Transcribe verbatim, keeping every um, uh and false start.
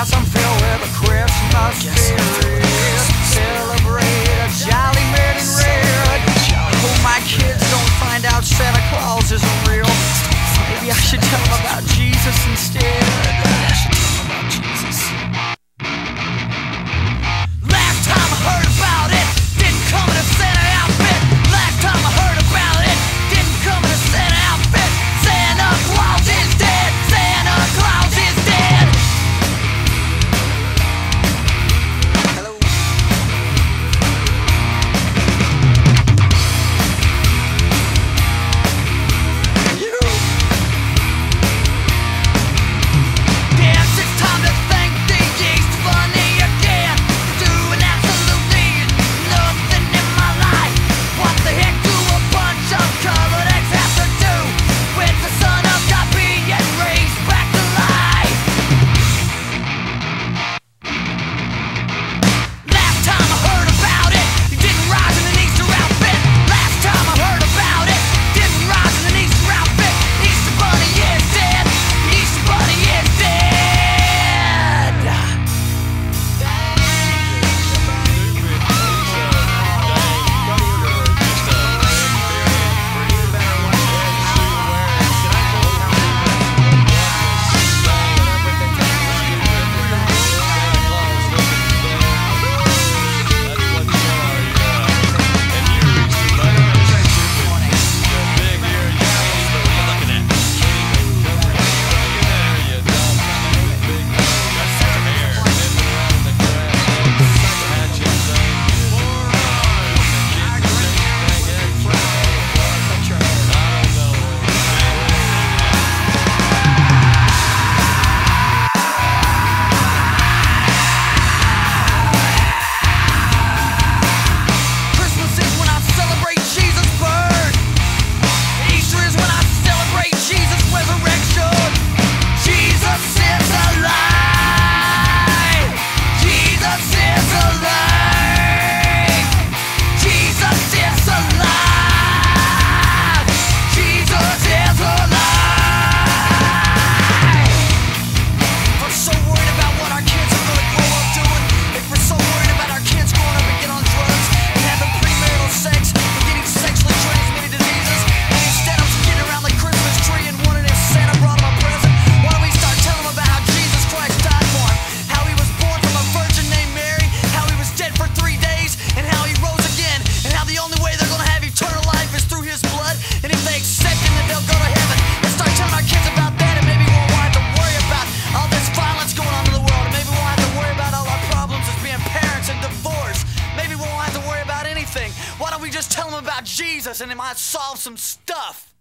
Guess I'm filled with a Christmas spirit. Celebrate a jolly red and red. Hope my kids don't find out Santa Claus isn't real. Maybe I should tell them about Jesus instead. I should tell them about Jesus. Last time I heard about it, didn't come in a Santa outfit. Last time I heard about it, didn't come in a Santa outfit. Santa Claus is dead. Santa Claus is dead. Hello. You. Dance, it's time to thank the East Bunny again. Doing absolutely nothing in my life. What the heck do a bunch of colored eggs have to do with the son of God being raised back to life? Last time I heard about it, he didn't rise in an Easter outfit. Last time I heard about it, didn't rise in an Easter outfit. Easter Bunny is dead. Easter Bunny is dead. Christmas is when I celebrate Jesus' birth. Easter is when I celebrate Jesus' resurrection. Jesus is alive. Jesus is alive. Jesus is alive. Jesus is alive. If we're so worried about what our kids are gonna grow up doing, if we're so worried about our kids growing up and getting on drugs and having premarital sex and getting sexually transmitted diseases, and instead of getting around the Christmas tree and wondering if Santa brought them a present, why don't we start telling them about how Jesus Christ died for them, how he was born from a virgin named Mary, how he was dead for three days, and how he rose again, and how the only way they're gonna have eternal life is through his blood, and if they accept him, then they'll go to heaven. Let's start telling our kids about that, and maybe we won't have to worry about all this violence going on in the world, and maybe we won't have to worry about all our problems as being parents and divorce. Maybe we won't have to worry about anything. Why don't we just tell them about Jesus and it might solve some stuff?